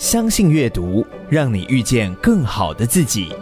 相信阅读，让你遇见更好的自己。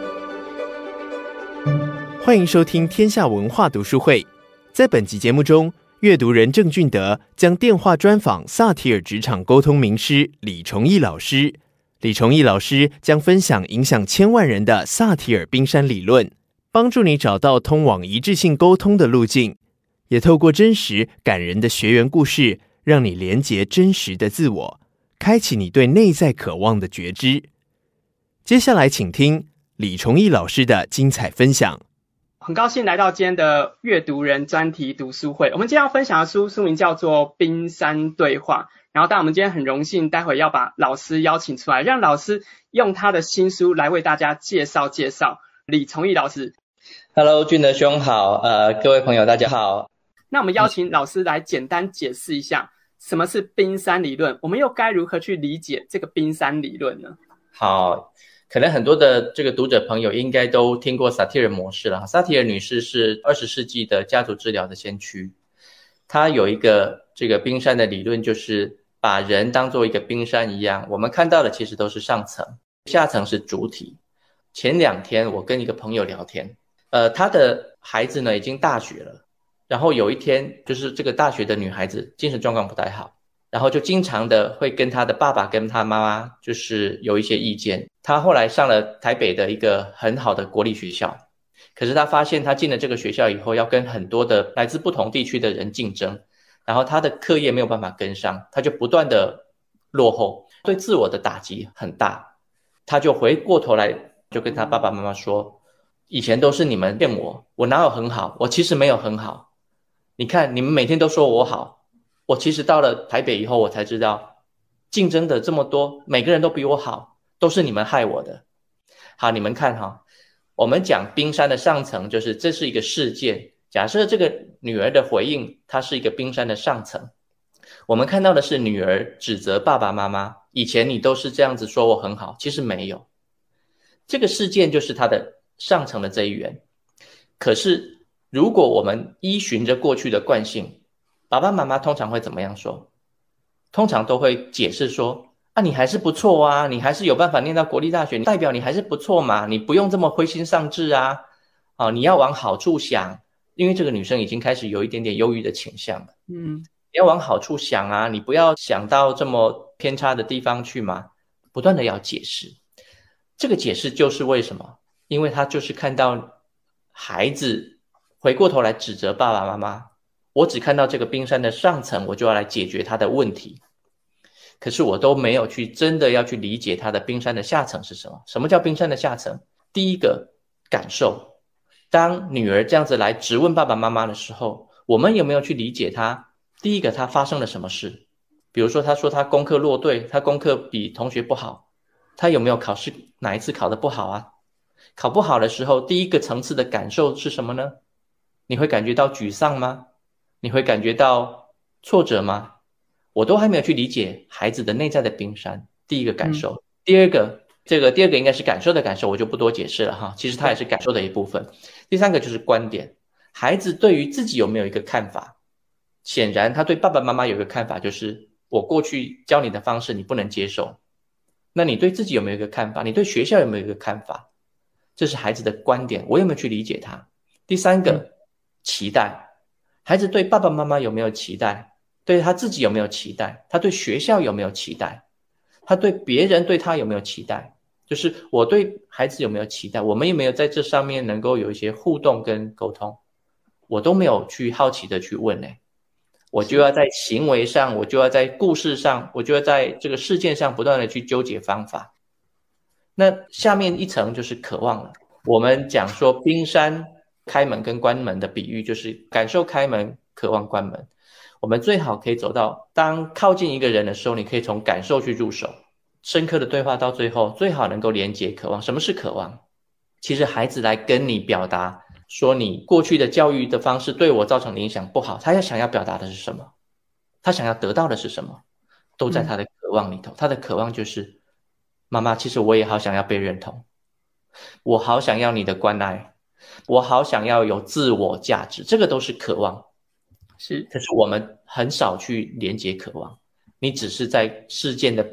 欢迎收听天下文化读书会。在本集节目中，阅读人郑俊德将电话专访萨提尔职场沟通名师李崇义老师。李崇义老师将分享影响千万人的萨提尔冰山理论，帮助你找到通往一致性沟通的路径，也透过真实感人的学员故事，让你连结真实的自我，开启你对内在渴望的觉知。接下来请听李崇义老师的精彩分享。 很高兴来到今天的阅读人专题读书会。我们今天要分享的书名叫做《冰山对话》，然后但我们今天很荣幸待会要把老师邀请出来，让老师用他的新书来为大家介绍李崇义老师。 Hello， 俊德兄好，各位朋友大家好。 那我们邀请老师来简单解释一下什么是冰山理论，我们又该如何去理解这个冰山理论呢？ 好，可能很多的这个读者朋友应该都听过萨提尔模式了。萨提尔女士是20世纪的家族治疗的先驱，她有一个这个冰山的理论，就是把人当作一个冰山一样，我们看到的其实都是上层，下层是主体。前2天我跟一个朋友聊天，他的孩子呢已经大学了，然后有一天就是这个大学的女孩子精神状况不太好，然后就经常的会跟他的爸爸跟他妈妈就是有一些意见。他后来上了台北的一个很好的国立学校，可是他发现他进了这个学校以后要跟很多的来自不同地区的人竞争，然后他的课业没有办法跟上，他就不断的落后，对自我的打击很大。他就回过头来就跟他爸爸妈妈说，以前都是你们骗我，我哪有很好，我其实没有很好，你看你们每天都说我好，我其实到了台北以后我才知道竞争的这么多，每个人都比我好，都是你们害我的。好，你们看哈，我们讲冰山的上层，就是这是一个事件，假设这个女儿的回应它是一个冰山的上层，我们看到的是女儿指责爸爸妈妈，以前你都是这样子说我很好，其实没有。这个事件就是它的上层的这一员。可是如果我们依循着过去的惯性，爸爸妈妈通常会怎么样说？通常都会解释说，你还是不错啊，你还是有办法念到国立大学，代表你还是不错嘛，你不用这么灰心丧志啊，你要往好处想。因为这个女生已经开始有一点点忧郁的倾向了，你要往好处想啊，你不要想到这么偏差的地方去嘛，不断的要解释。这个解释就是为什么？因为他就是看到孩子回过头来指责爸爸妈妈，我只看到这个冰山的上层，我就要来解决他的问题，可是我都没有去真的要去理解他的冰山的下层是什么。什么叫冰山的下层？第一个感受，当女儿这样子来质问爸爸妈妈的时候，我们有没有去理解他？第一个，他发生了什么事？比如说他说他功课落队，他功课比同学不好，他有没有考试哪一次考得不好啊？考不好的时候，第一个层次的感受是什么呢？你会感觉到沮丧吗？你会感觉到挫折吗？我都还没有去理解孩子的内在的冰山，第一个感受。第二个应该是感受的感受，我就不多解释了哈，其实它也是感受的一部分。第3个就是观点，孩子对于自己有没有一个看法？显然他对爸爸妈妈有一个看法，就是我过去教你的方式你不能接受。那你对自己有没有一个看法？你对学校有没有一个看法？这是孩子的观点，我有没有去理解他？第3个，期待，孩子对爸爸妈妈有没有期待？对他自己有没有期待？他对学校有没有期待？他对别人对他有没有期待？就是我对孩子有没有期待？我们有没有在这上面能够有一些互动跟沟通？我都没有去好奇的去问我就要在行为上，我就要在故事上，我就要在这个事件上不断的去纠结方法。那下面一层就是渴望了。我们讲说冰山开门跟关门的比喻，就是感受开门，渴望关门。我们最好可以走到，当靠近一个人的时候，你可以从感受去入手，深刻的对话到最后，最好能够连接渴望。什么是渴望？其实孩子来跟你表达说你过去的教育的方式对我造成的影响不好，他想要表达的是什么？他想要得到的是什么？都在他的渴望里头。他的渴望就是妈妈，其实我也好想要被认同，我好想要你的关爱，我好想要有自我价值，这个都是渴望。可是我们很少去连接渴望，你只是在事件的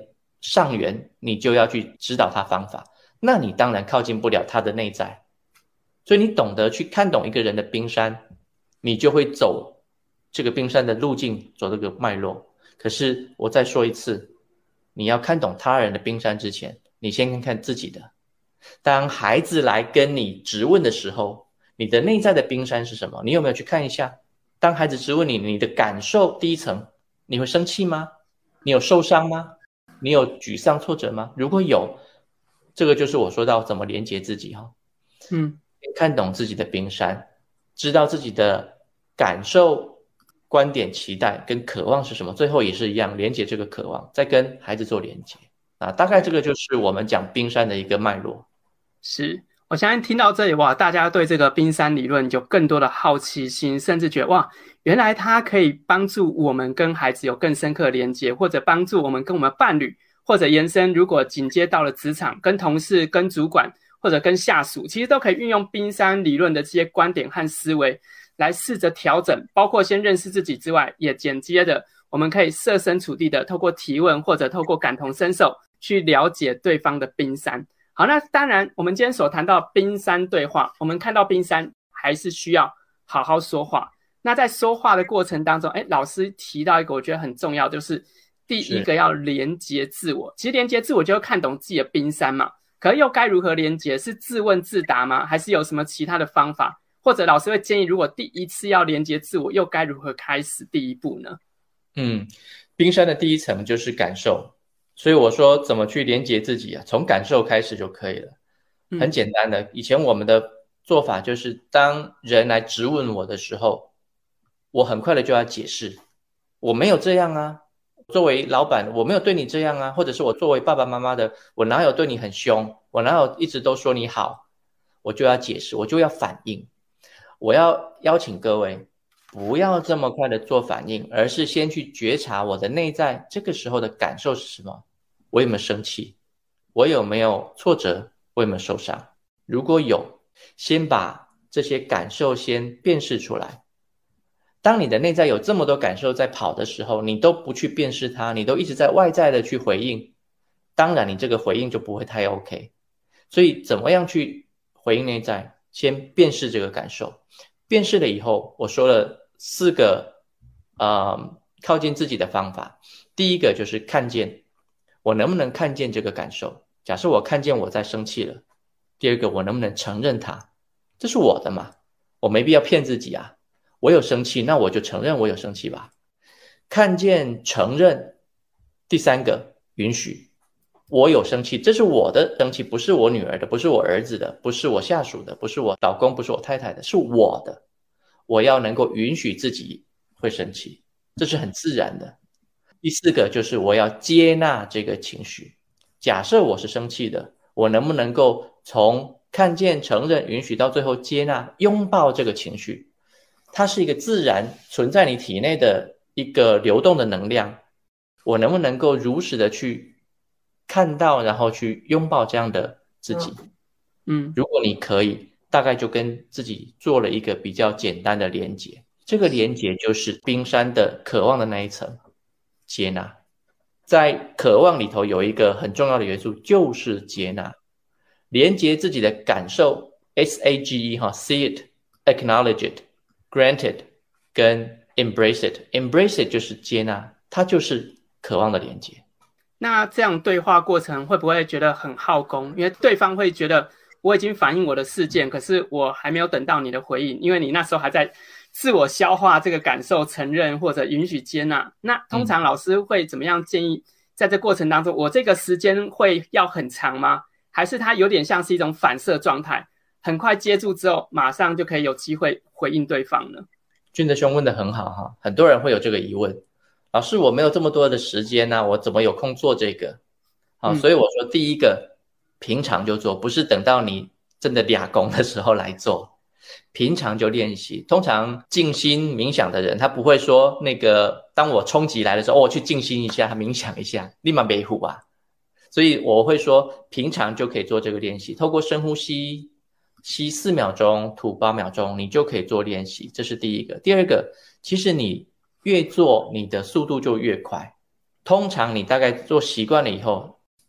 上缘，你就要去指导他方法，那你当然靠近不了他的内在。所以你懂得去看懂一个人的冰山，你就会走这个冰山的路径，走这个脉络。可是我再说一次，你要看懂他人的冰山之前，你先看看自己的。当孩子来跟你质问的时候，你的内在的冰山是什么？你有没有去看一下？当孩子质问你，你的感受第一层，你会生气吗？你有受伤吗？你有沮丧挫折吗？如果有，这个就是我说到怎么连结自己哈。看懂自己的冰山，知道自己的感受、观点、期待跟渴望是什么，最后也是一样，连结这个渴望，再跟孩子做连结。大概这个就是我们讲冰山的一个脉络。 是，我相信听到这里哇，大家对这个冰山理论有更多的好奇心，甚至觉得哇，原来它可以帮助我们跟孩子有更深刻的连接，或者帮助我们跟我们伴侣，或者延伸，如果紧接到了职场，跟同事、跟主管或者跟下属，其实都可以运用冰山理论的这些观点和思维来试着调整，包括先认识自己之外，也间接的我们可以设身处地的透过提问或者透过感同身受去了解对方的冰山。好，那当然我们今天所谈到冰山对话，我们看到冰山还是需要好好说话。那在说话的过程当中，老师提到一个我觉得很重要，就是第一个要连结自我。其实连结自我就要看懂自己的冰山嘛，可是又该如何连结？是自问自答吗？还是有什么其他的方法？或者老师会建议，如果第一次要连结自我，又该如何开始第一步呢？ 冰山的第一层就是感受，所以我说怎么去连结自己啊？从感受开始就可以了，很简单的。以前我们的做法就是，当人来质问我的时候，我很快的就要解释，我没有这样啊，作为老板我没有对你这样啊，或者是我作为爸爸妈妈的，我哪有对你很凶，我哪有一直都说你好，我就要解释，我就要反应。我要邀请各位不要这么快的做反应，而是先去觉察我的内在这个时候的感受是什么。我有没有生气？我有没有挫折？我有没有受伤？如果有，先把这些感受先辨识出来。当你的内在有这么多感受在跑的时候，你都不去辨识它，你都一直在外在的去回应，当然你这个回应就不会太 OK。 所以怎么样去回应内在？先辨识这个感受，辨识了以后，我说了4个靠近自己的方法。第一个就是看见，我能不能看见这个感受？假设我看见我在生气了，第二个我能不能承认它？这是我的嘛，我没必要骗自己啊，我有生气，那我就承认我有生气吧。看见承认。第三个允许，我有生气，这是我的生气，不是我女儿的，不是我儿子的，不是我下属的，不是我老公，不是我太太的，是我的。我要能够允许自己会生气，这是很自然的。第4个就是我要接纳这个情绪。假设我是生气的，我能不能够从看见、承认、允许到最后接纳、拥抱这个情绪？它是一个自然存在你体内的一个流动的能量，我能不能够如实的去看到，然后去拥抱这样的自己？如果你可以，大概就跟自己做了一个比较简单的连结。这个连结就是冰山的渴望的那一层，接纳。在渴望里头有一个很重要的元素，就是接纳。连结自己的感受 SAGE see it, acknowledge it, grant it 跟 embrace it。 embrace it 就是接纳，它就是渴望的连结。 那这样对话过程会不会觉得很耗功？因为对方会觉得我已经反映我的事件，可是我还没有等到你的回应，因为你那时候还在自我消化这个感受，承认或者允许接纳。那通常老师会怎么样建议在这过程当中，我这个时间会要很长吗？还是它有点像是一种反射状态，很快接住之后马上就可以有机会回应对方呢？ 俊德兄问得很好哈，很多人会有这个疑问，老师我没有这么多的时间啊，我怎么有空做这个？所以我说第一个平常就做，不是等到你真的俩工的时候来做，平常就练习。通常静心冥想的人，他不会说那个当我冲击来的时候，我去静心一下，冥想一下，立马没虎啊。所以我会说平常就可以做这个练习，透过深呼吸，吸4秒钟，吐8秒钟，你就可以做练习。这是第一个。第二个，其实你越做，你的速度就越快。通常你大概做习惯了以后，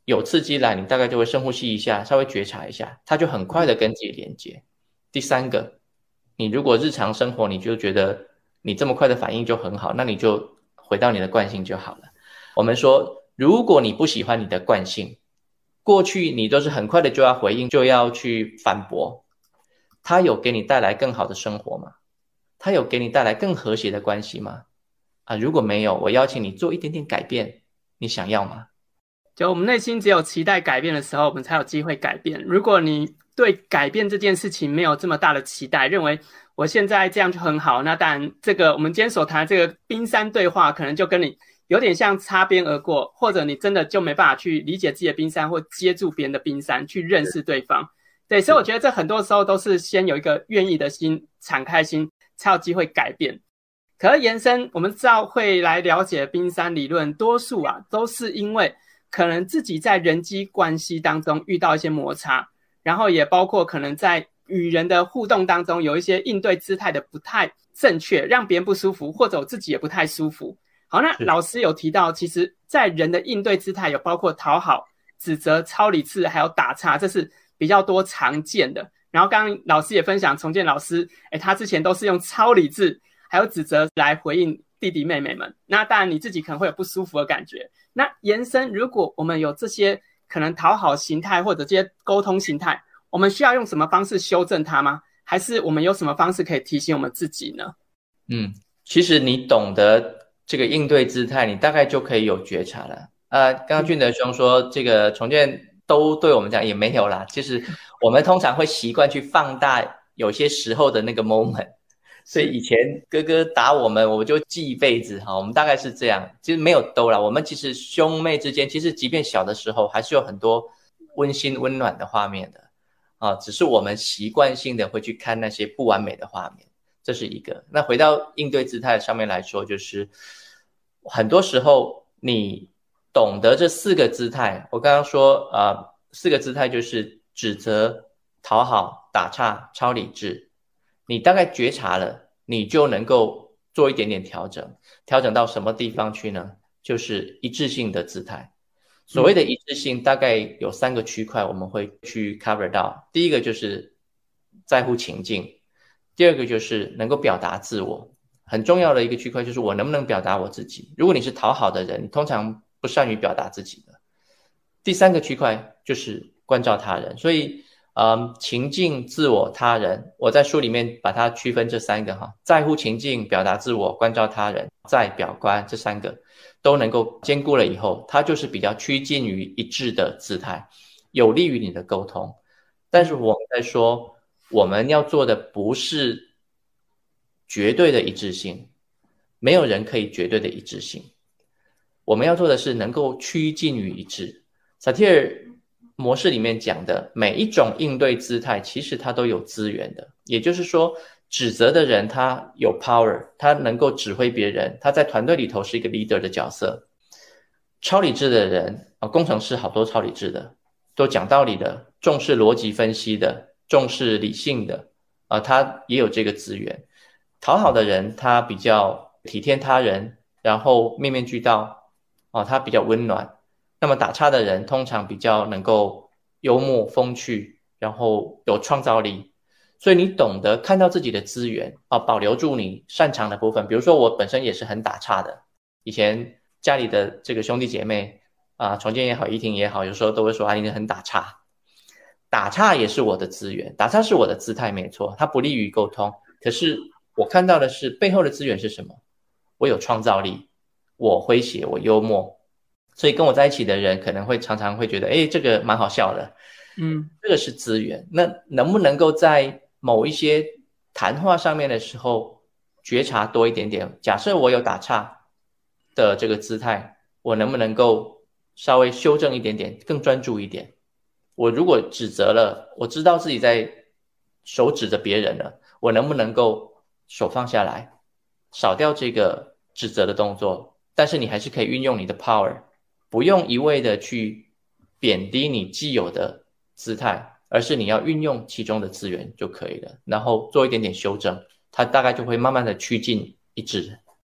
有刺激来，你大概就会深呼吸一下，稍微觉察一下，它就很快的跟自己连接。第三个，你如果日常生活你就觉得你这么快的反应就很好，那你就回到你的惯性就好了。我们说，如果你不喜欢你的惯性，过去你都是很快的就要回应，就要去反驳，它有给你带来更好的生活吗？它有给你带来更和谐的关系吗？如果没有，我邀请你做一点点改变，你想要吗？ 就我们内心只有期待改变的时候，我们才有机会改变。如果你对改变这件事情没有这么大的期待，认为我现在这样就很好，那当然这个我们今天所谈的这个冰山对话可能就跟你有点像擦边而过，或者你真的就没办法去理解自己的冰山，或接住别人的冰山去认识对方。对，所以我觉得这很多时候都是先有一个愿意的心，敞开心，才有机会改变。可是延伸我们知道会来了解冰山理论，多数都是因为可能自己在人际关系当中遇到一些摩擦，然后也包括可能在与人的互动当中有一些应对姿态的不太正确，让别人不舒服，或者我自己也不太舒服。好，那老师有提到，其实在人的应对姿态有包括讨好、指责、超理智还有打岔，这是比较多常见的。然后刚刚老师也分享，重建老师他之前都是用超理智还有指责来回应弟弟妹妹们，那当然你自己可能会有不舒服的感觉。那延伸，如果我们有这些可能讨好形态或者这些沟通形态，我们需要用什么方式修正它吗？还是我们有什么方式可以提醒我们自己呢？ 其实你懂得这个应对姿态，你大概就可以有觉察了。刚刚俊德兄说这个重建都对我们讲也没有啦，其实我们通常会习惯去放大有些时候的那个 moment， 所以以前哥哥打我们就记一辈子哈，我们大概是这样。其实没有都啦，我们其实兄妹之间其实即便小的时候还是有很多温馨温暖的画面的只是我们习惯性的会去看那些不完美的画面，这是一个。那回到应对姿态上面来说，就是很多时候你懂得这4个姿态，我刚刚说4个姿态就是指责、讨好、打岔、超理智，你大概觉察了，你就能够做一点点调整。调整到什么地方去呢？就是一致性的姿态。所谓的一致性大概有3个区块我们会去 cover 到。第一个就是在乎情境，第二个就是能够表达自我，很重要的一个区块就是我能不能表达我自己。如果你是讨好的人，你通常不善于表达自己的。第3个区块就是关照他人。所以情境、自我、他人，我在书里面把它区分这3个在乎情境、表达自我、关照他人、在表观，这3个都能够兼顾了以后，它就是比较趋近于一致的姿态，有利于你的沟通。但是我们在说，我们要做的不是绝对的一致性，没有人可以绝对的一致性，我们要做的是能够趋近于一致。萨提尔模式里面讲的每一种应对姿态其实它都有资源的，也就是说指责的人他有 power， 他能够指挥别人，他在团队里头是一个 leader 的角色。超理智的人工程师好多超理智的，都讲道理的，重视逻辑分析的，重视理性的他也有这个资源。讨好的人他比较体贴他人，然后面面俱到他比较温暖。那么打岔的人通常比较能够幽默风趣，然后有创造力。所以你懂得看到自己的资源保留住你擅长的部分。比如说我本身也是很打岔的，以前家里的这个兄弟姐妹重建也好，怡婷也好，有时候都会说你很打岔。打岔也是我的资源，打岔是我的姿态没错，它不利于沟通。可是我看到的是背后的资源是什么？我有创造力，我诙谐，我幽默。所以跟我在一起的人可能会常常会觉得这个蛮好笑的。这个是资源。那能不能够在某一些谈话上面的时候觉察多一点点？假设我有打岔的这个姿态，我能不能够稍微修正一点点，更专注一点？我如果指责了，我知道自己在手指着别人了，我能不能够手放下来，少掉这个指责的动作？但是你还是可以运用你的 power， 不用一味的去贬低你既有的姿态，而是你要运用其中的资源就可以了，然后做一点点修正，它大概就会慢慢的趋近一致。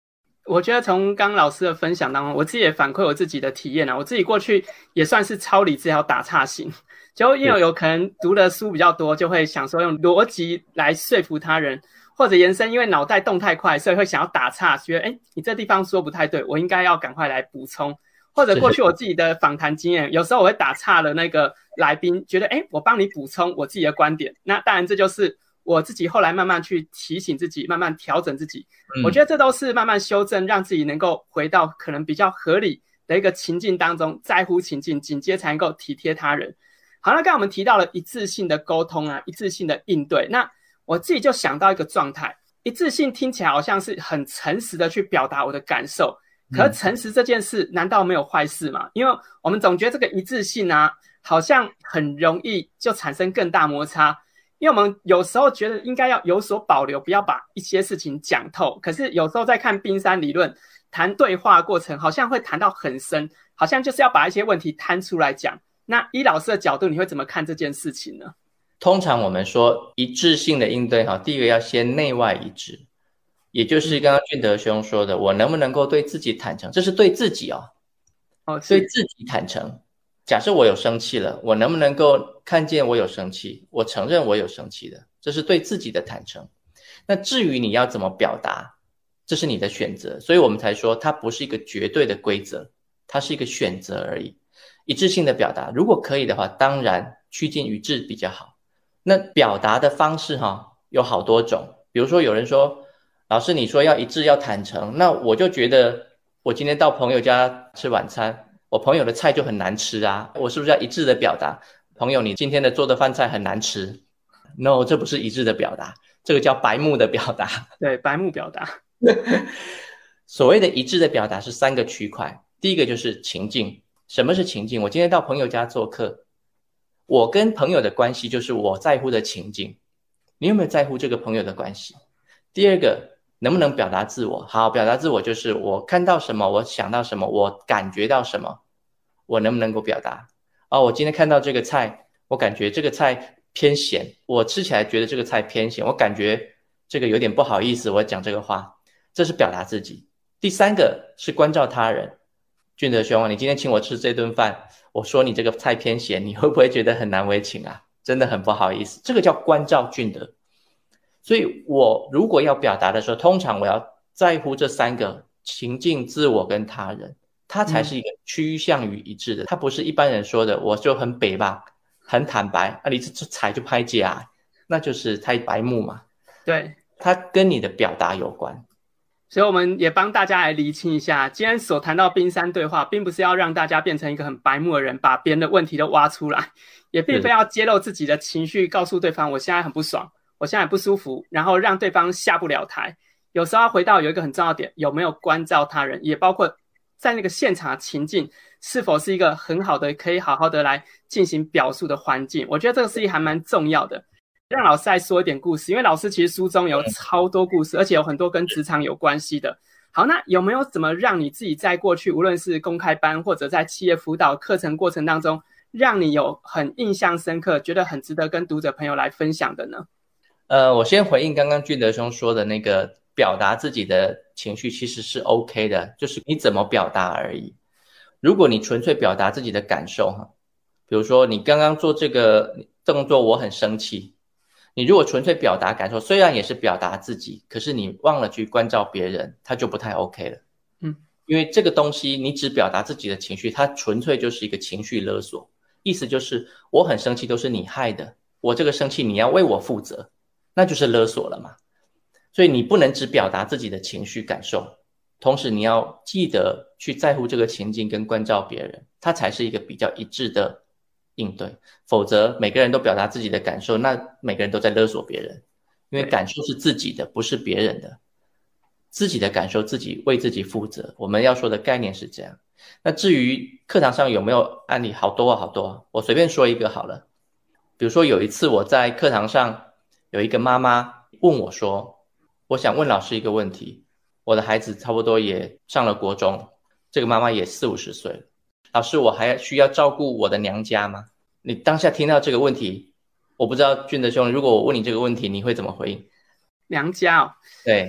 我觉得从刚刚老师的分享当中，我自己也反馈我自己的体验啊，我自己过去也算是超理智还有打岔型，就因为有可能读的书比较多，就会想说用逻辑来说服他人，或者延伸，因为脑袋动太快，所以会想要打岔，觉得你这地方说不太对，我应该要赶快来补充。或者过去我自己的访谈经验，有时候我会打岔了那个来宾，觉得我帮你补充我自己的观点。那当然这就是我自己后来慢慢去提醒自己，慢慢调整自己。我觉得这都是慢慢修正，让自己能够回到可能比较合理的一个情境当中，在乎情境，紧接才能够体贴他人。好，那刚才我们提到了一致性的沟通啊，一致性的应对。那我自己就想到一个状态，一致性听起来好像是很诚实的去表达我的感受。可是诚实这件事难道没有坏事吗？因为我们总觉得这个一致性啊，好像很容易就产生更大摩擦。因为我们有时候觉得应该要有所保留，不要把一些事情讲透。可是有时候在看冰山理论，谈对话过程好像会谈到很深，好像就是要把一些问题摊出来讲。那依老师的角度，你会怎么看这件事情呢？ 通常我们说一致性的应对，第一个要先内外一致。也就是刚刚俊德兄说的，我能不能够对自己坦诚，这是对自己对自己坦诚。假设我有生气了，我能不能够看见我有生气，我承认我有生气的，这是对自己的坦诚。那至于你要怎么表达，这是你的选择，所以我们才说它不是一个绝对的规则，它是一个选择而已。一致性的表达，如果可以的话，当然趋近于一致比较好。那表达的方式有好多种，比如说有人说，老师你说要一致要坦诚，那我就觉得我今天到朋友家吃晚餐，我朋友的菜就很难吃啊，我是不是要一致的表达，朋友你今天的做的饭菜很难吃？ No， 这不是一致的表达，这个叫白目的表达。 对，白目表达。 所谓的一致的表达是3个区块，第一个就是情境。什么是情境？我今天到朋友家做客，我跟朋友的关系就是我在乎的情境，你有没有在乎这个朋友的关系？第二个，能不能表达自我？好，表达自我就是我看到什么，我想到什么，我感觉到什么，我能不能够表达？我今天看到这个菜，我感觉这个菜偏咸，我吃起来觉得这个菜偏咸，我感觉这个有点不好意思，我讲这个话，这是表达自己。第3个是关照他人。俊德兄，你今天请我吃这顿饭，我说你这个菜偏咸，你会不会觉得很难为情啊？真的很不好意思，这个叫关照俊德。所以我如果要表达的时候，通常我要在乎这3个情境、自我跟他人，它才是一个趋向于一致的。它不是一般人说的我就很北吧，很坦白你这菜就拍假，那就是太白目嘛。 对， 它跟你的表达有关。 所以我们也帮大家来厘清一下，今天所谈到冰山对话，并不是要让大家变成一个很白目的人，把别人的问题都挖出来，也并非要揭露自己的情绪，告诉对方我现在很不爽，我现在很不舒服，然后让对方下不了台。有时候要回到有一个很重要的点，有没有关照他人，也包括在那个现场情境是否是一个很好的可以好好的来进行表述的环境。我觉得这个事情还蛮重要的。让老师再说一点故事，因为老师其实书中有超多故事，而且有很多跟职场有关系的。好，那有没有怎么让你自己在过去无论是公开班或者在企业辅导课程过程当中，让你有很印象深刻，觉得很值得跟读者朋友来分享的呢？ 我先回应刚刚俊德兄说的那个表达自己的情绪其实是 OK 的，就是你怎么表达而已。如果你纯粹表达自己的感受，比如说你刚刚做这个动作我很生气，你如果纯粹表达感受，虽然也是表达自己，可是你忘了去关照别人，它就不太 OK 了。因为这个东西你只表达自己的情绪，它纯粹就是一个情绪勒索，意思就是我很生气都是你害的，我这个生气你要为我负责，那就是勒索了嘛。所以你不能只表达自己的情绪感受，同时你要记得去在乎这个情境跟关照别人，它才是一个比较一致的应对。否则每个人都表达自己的感受，那每个人都在勒索别人，因为感受是自己的，不是别人的，自己的感受自己为自己负责。我们要说的概念是这样。那至于课堂上有没有案例，好多好多，我随便说一个好了。比如说有一次我在课堂上，有一个妈妈问我说，我想问老师一个问题，我的孩子差不多也上了国中，这个妈妈也40-50岁了，老师我还需要照顾我的娘家吗？你当下听到这个问题，我不知道俊德兄，如果我问你这个问题，你会怎么回应？ 娘家哦， 对，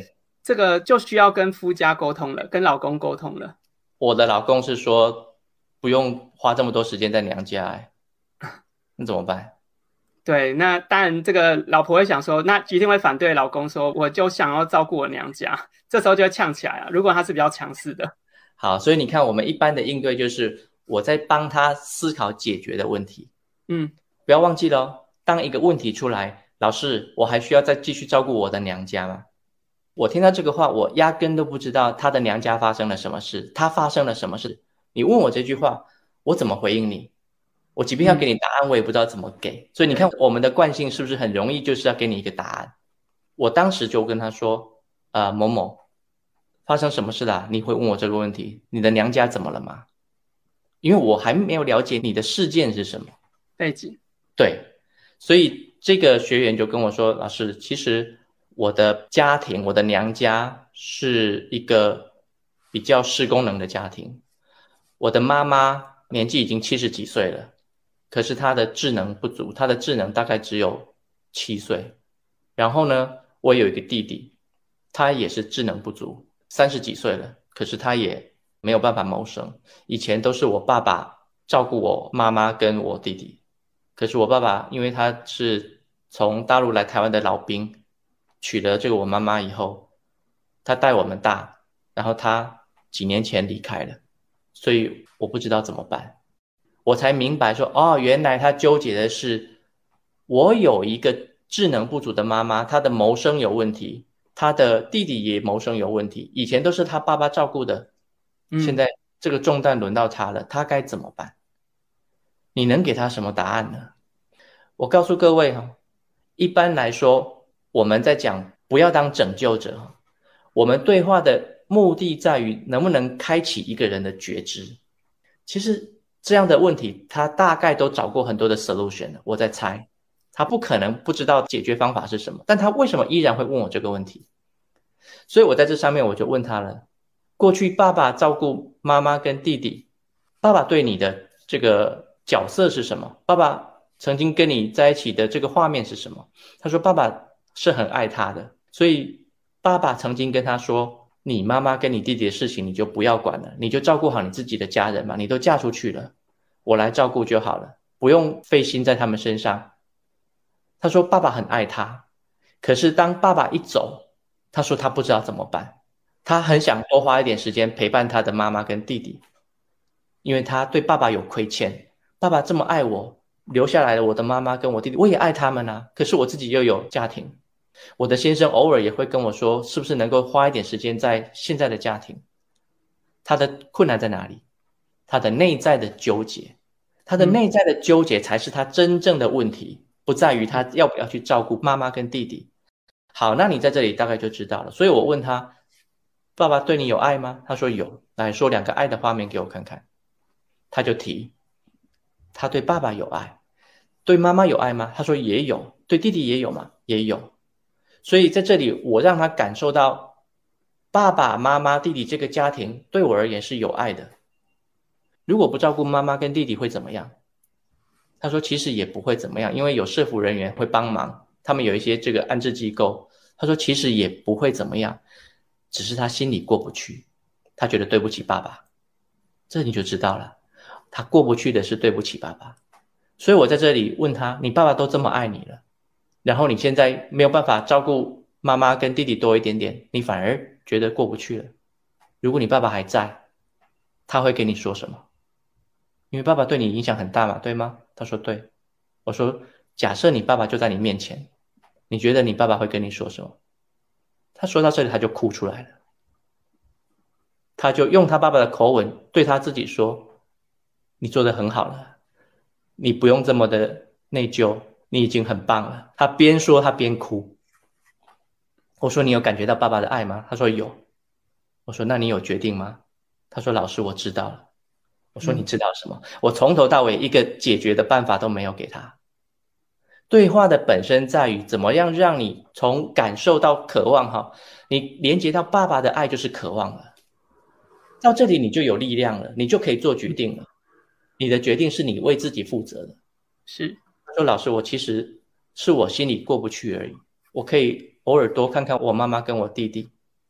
这个就需要跟夫家沟通了，跟老公沟通了。 我的老公是说不用花这么多时间在娘家，那怎么办？ 对，那当然这个老婆会想说，那一定会反对老公说，我就想要照顾我娘家，这时候就会呛起来啊。如果他是比较强势的， 好，所以你看我们一般的应对就是我在帮他思考解决的问题。不要忘记了哦，当一个问题出来，老师，我还需要再继续照顾我的娘家吗？我听到这个话，我压根都不知道他的娘家发生了什么事，他发生了什么事。你问我这句话，我怎么回应你？我即便要给你答案，我也不知道怎么给。所以你看我们的惯性是不是很容易就是要给你一个答案？我当时就跟他说，某某，发生什么事啦？你会问我这个问题，你的娘家怎么了吗？因为我还没有了解你的事件是什么背景。 对，所以这个学员就跟我说，老师，其实我的家庭，我的娘家是一个比较失功能的家庭。我的妈妈年纪已经70几岁了，可是她的智能不足，她的智能大概只有7岁。然后呢，我有一个弟弟，他也是智能不足，30几岁了，可是他也没有办法谋生。以前都是我爸爸照顾我妈妈跟我弟弟，可是我爸爸因为他是从大陆来台湾的老兵，娶了这个我妈妈以后，他带我们大，然后他几年前离开了，所以我不知道怎么办。我才明白说，哦，原来他纠结的是我有一个智能不足的妈妈，她的谋生有问题，她的弟弟也谋生有问题，以前都是他爸爸照顾的，现在这个重担轮到他了，他该怎么办？你能给他什么答案呢？我告诉各位一般来说我们在讲不要当拯救者，我们对话的目的在于能不能开启一个人的觉知。其实这样的问题他大概都找过很多的 solution 了，我在猜他不可能不知道解决方法是什么，但他为什么依然会问我这个问题？所以我在这上面我就问他了，过去爸爸照顾妈妈跟弟弟，爸爸对你的这个角色是什么？爸爸曾经跟你在一起的这个画面是什么？他说爸爸是很爱他的，所以爸爸曾经跟他说，你妈妈跟你弟弟的事情你就不要管了，你就照顾好你自己的家人嘛，你都嫁出去了，我来照顾就好了，不用费心在他们身上。他说爸爸很爱他，可是当爸爸一走，他说他不知道怎么办，他很想多花一点时间陪伴他的妈妈跟弟弟，因为他对爸爸有亏欠，爸爸这么爱我，留下来了我的妈妈跟我弟弟，我也爱他们啊，可是我自己又有家庭。我的先生偶尔也会跟我说，是不是能够花一点时间在现在的家庭？他的困难在哪里？他的内在的纠结，他的内在的纠结才是他真正的问题，不在于他要不要去照顾妈妈跟弟弟。好，那你在这里大概就知道了。所以我问他，爸爸对你有爱吗？他说有。来说2个爱的画面给我看看。他就提他对爸爸有爱，对妈妈有爱吗？他说也有。对弟弟也有吗？也有。所以在这里我让他感受到爸爸妈妈弟弟这个家庭对我而言是有爱的。如果不照顾妈妈跟弟弟会怎么样？他说其实也不会怎么样，因为有社福人员会帮忙，他们有一些这个安置机构。他说其实也不会怎么样，只是他心里过不去，他觉得对不起爸爸。这你就知道了，他过不去的是对不起爸爸。所以我在这里问他，你爸爸都这么爱你了，然后你现在没有办法照顾妈妈跟弟弟多一点点，你反而觉得过不去了。如果你爸爸还在，他会跟你说什么？因为爸爸对你影响很大嘛，对吗？他说对。我说假设你爸爸就在你面前，你觉得你爸爸会跟你说什么？他说到这里他就哭出来了，他就用他爸爸的口吻对他自己说，你做得很好了，你不用这么的内疚，你已经很棒了。他边说他边哭。我说你有感觉到爸爸的爱吗？他说有。我说那你有决定吗？他说老师我知道了。我说你知道什么？我从头到尾一个解决的办法都没有给他。对话的本身在于怎么样让你从感受到渴望你连接到爸爸的爱就是渴望了。到这里你就有力量了，你就可以做决定了。你的决定是你为自己负责的。 是。 他说老师我其实是我心里过不去而已，我可以偶尔多看看我妈妈跟我弟弟，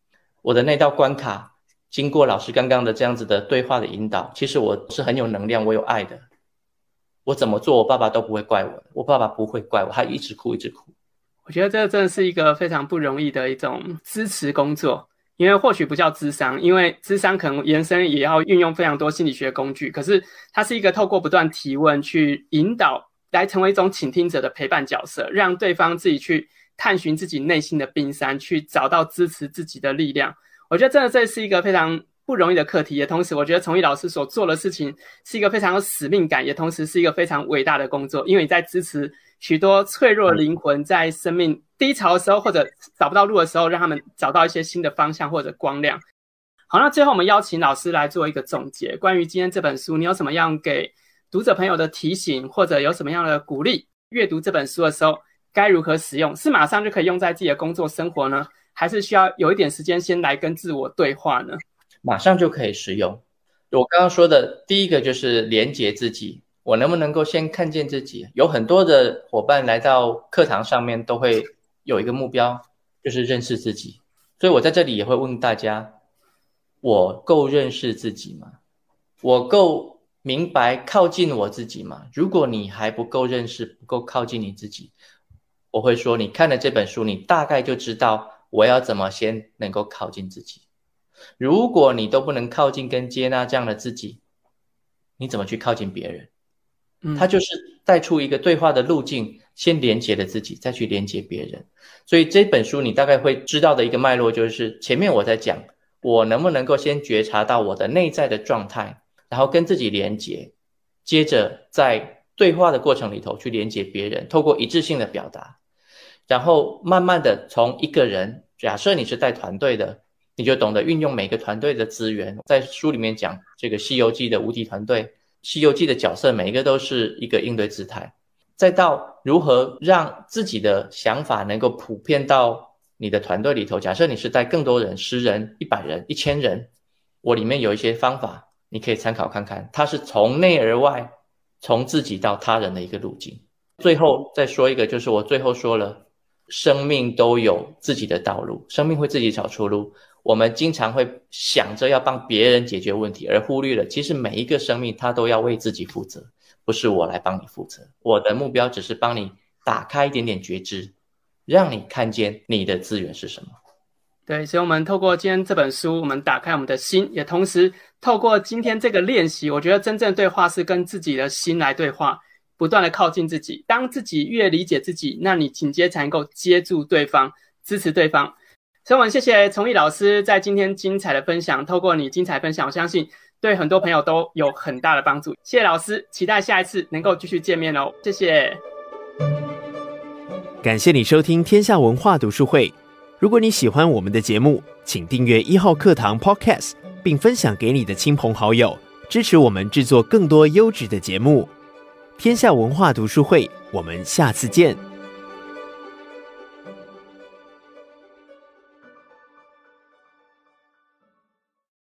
我的那道关卡经过老师刚刚的这样子的对话的引导，其实我是很有能量，我有爱的。我怎么做我爸爸都不会怪我，我爸爸不会怪我，他一直哭一直哭。 我觉得这真的是一个非常不容易的一种支持工作，因为或许不叫諮商，因为諮商可能延伸也要运用非常多心理学工具，可是它是一个透过不断提问去引导来成为一种倾听者的陪伴角色，让对方自己去探寻自己内心的冰山，去找到支持自己的力量。我觉得真的这是一个非常不容易的课题，也同时我觉得崇义老师所做的事情是一个非常有使命感，也同时是一个非常伟大的工作，因为你在支持许多脆弱的灵魂在生命低潮的时候或者找不到路的时候，让他们找到一些新的方向或者光亮。好，那最后我们邀请老师来做一个总结，关于今天这本书你有什么样给读者朋友的提醒，或者有什么样的鼓励？阅读这本书的时候该如何使用？是马上就可以用在自己的工作生活呢，还是需要有一点时间先来跟自我对话呢？ 马上就可以使用。我刚刚说的第一个就是连结自己，我能不能够先看见自己？有很多的伙伴来到课堂上面都会有一个目标，就是认识自己。所以我在这里也会问大家，我够认识自己吗？我够明白靠近我自己吗？如果你还不够认识，不够靠近你自己，我会说你看了这本书，你大概就知道我要怎么先能够靠近自己。如果你都不能靠近跟接纳这样的自己，你怎么去靠近别人？它就是带出一个对话的路径，先连接了自己，再去连接别人。所以这本书你大概会知道的一个脉络就是前面我在讲我能不能够先觉察到我的内在的状态，然后跟自己连接，接着在对话的过程里头去连接别人，透过一致性的表达，然后慢慢的从一个人，假设你是带团队的，你就懂得运用每个团队的资源。在书里面讲这个西游记的无敌团队，西游记的角色每一个都是一个应对姿态，再到如何让自己的想法能够普遍到你的团队里头。假设你是带更多人，10人、100人、1000人，我里面有一些方法你可以参考看看，它是从内而外，从自己到他人的一个路径。最后再说一个，就是我最后说了，生命都有自己的道路，生命会自己找出路。我们经常会想着要帮别人解决问题，而忽略了其实每一个生命它都要为自己负责，不是我来帮你负责。我的目标只是帮你打开一点点觉知，让你看见你的资源是什么。 对，所以我们透过今天这本书，我们打开我们的心，也同时透过今天这个练习，我觉得真正对话是跟自己的心来对话，不断的靠近自己。当自己越理解自己，那你紧接才能够接住对方，支持对方。所以我们谢谢崇义老师在今天精彩的分享，透过你精彩分享，我相信对很多朋友都有很大的帮助。谢谢老师，期待下一次能够继续见面哦。谢谢。 感谢你收听天下文化读书会。如果你喜欢我们的节目，请订阅1号课堂 Podcast， 并分享给你的亲朋好友，支持我们制作更多优质的节目。天下文化读书会，我们下次见。